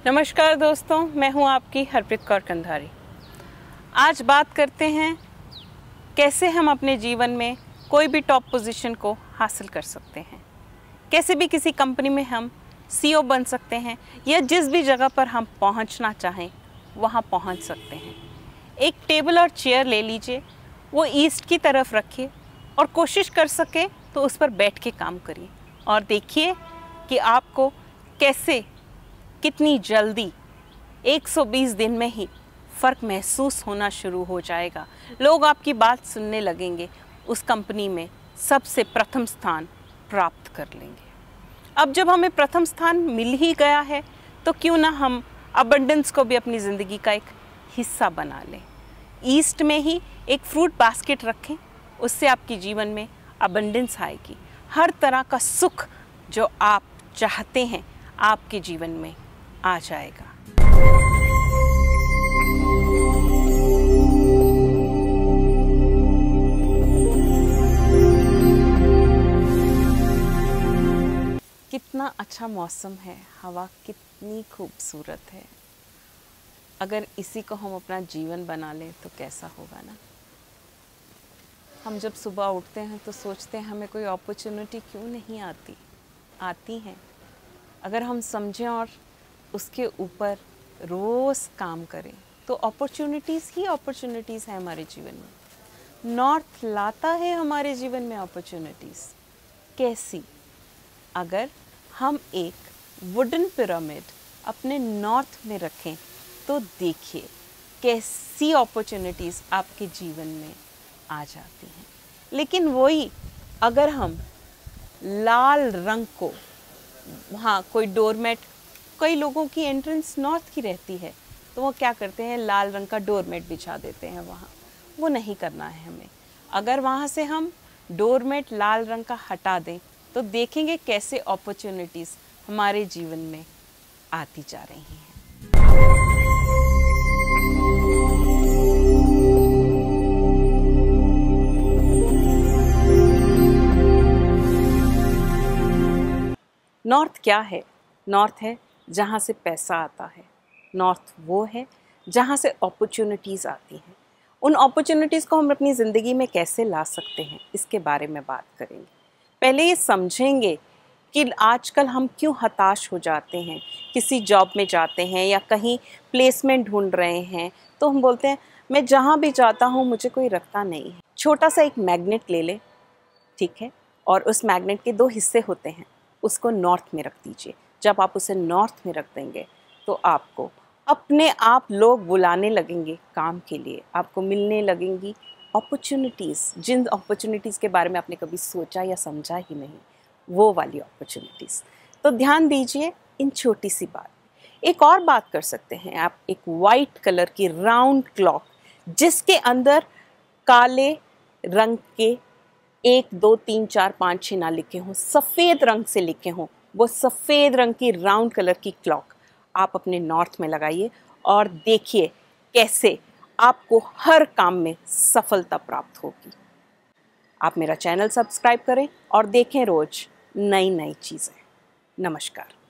नमस्कार दोस्तों, मैं हूं आपकी हरप्रीत कौर कंधारी। आज बात करते हैं कैसे हम अपने जीवन में कोई भी टॉप पोजीशन को हासिल कर सकते हैं, कैसे भी किसी कंपनी में हम सीईओ बन सकते हैं या जिस भी जगह पर हम पहुंचना चाहें वहां पहुंच सकते हैं। एक टेबल और चेयर ले लीजिए, वो ईस्ट की तरफ रखिए और कोशिश कर सके तो उस पर बैठ के काम करिए और देखिए कि आपको कैसे कितनी जल्दी 120 दिन में ही फ़र्क महसूस होना शुरू हो जाएगा। लोग आपकी बात सुनने लगेंगे, उस कंपनी में सबसे प्रथम स्थान प्राप्त कर लेंगे। अब जब हमें प्रथम स्थान मिल ही गया है तो क्यों ना हम अबंडेंस को भी अपनी ज़िंदगी का एक हिस्सा बना लें। ईस्ट में ही एक फ्रूट बास्केट रखें, उससे आपके जीवन में अबंडेंस आएगी। हर तरह का सुख जो आप चाहते हैं आपके जीवन में आ जाएगा। कितना अच्छा मौसम है, हवा कितनी खूबसूरत है। अगर इसी को हम अपना जीवन बना लें तो कैसा होगा ना। हम जब सुबह उठते हैं तो सोचते हैं हमें कोई अपॉर्चुनिटी क्यों नहीं आती हैं। अगर हम समझें और उसके ऊपर रोज़ काम करें तो अपॉर्चुनिटीज़ ही अपॉर्चुनिटीज़ हैं हमारे जीवन में। नॉर्थ लाता है हमारे जीवन में अपॉर्चुनिटीज़। कैसी? अगर हम एक वुडन पिरामिड अपने नॉर्थ में रखें तो देखिए कैसी अपॉर्चुनिटीज़ आपके जीवन में आ जाती हैं। लेकिन वही अगर हम लाल रंग को, हाँ कोई डोरमेट, कई लोगों की एंट्रेंस नॉर्थ की रहती है तो वो क्या करते हैं, लाल रंग का डोरमेट बिछा देते हैं वहाँ। वो नहीं करना है हमें। अगर वहाँ से हम डोरमेट लाल रंग का हटा दें तो देखेंगे कैसे अपॉर्चुनिटीज़ हमारे जीवन में आती जा रही हैं। नॉर्थ क्या है? नॉर्थ है जहाँ से पैसा आता है। नॉर्थ वो है जहाँ से अपॉर्चुनिटीज़ आती हैं। उन अपॉर्चुनिटीज़ को हम अपनी ज़िंदगी में कैसे ला सकते हैं, इसके बारे में बात करेंगे। पहले ये समझेंगे कि आजकल हम क्यों हताश हो जाते हैं। किसी जॉब में जाते हैं या कहीं प्लेसमेंट ढूंढ रहे हैं तो हम बोलते हैं मैं जहाँ भी जाता हूँ मुझे कोई रखता नहीं है। छोटा सा एक मैग्नेट ले लें, ठीक है, और उस मैग्नेट के 2 हिस्से होते हैं, उसको नॉर्थ में रख दीजिए। जब आप उसे नॉर्थ में रख देंगे तो आपको अपने आप लोग बुलाने लगेंगे काम के लिए, आपको मिलने लगेंगी अपॉर्चुनिटीज़, जिन अपॉर्चुनिटीज़ के बारे में आपने कभी सोचा या समझा ही नहीं, वो वाली अपॉर्चुनिटीज़। तो ध्यान दीजिए इन छोटी सी बात। एक और बात कर सकते हैं आप, एक वाइट कलर की राउंड क्लॉक जिसके अंदर काले रंग के 1 2 3 4 5 6 ना लिखे हों, सफ़ेद रंग से लिखे हों, वो सफ़ेद रंग की राउंड कलर की क्लॉक आप अपने नॉर्थ में लगाइए और देखिए कैसे आपको हर काम में सफलता प्राप्त होगी। आप मेरा चैनल सब्सक्राइब करें और देखें रोज़ नई नई चीज़ें। नमस्कार।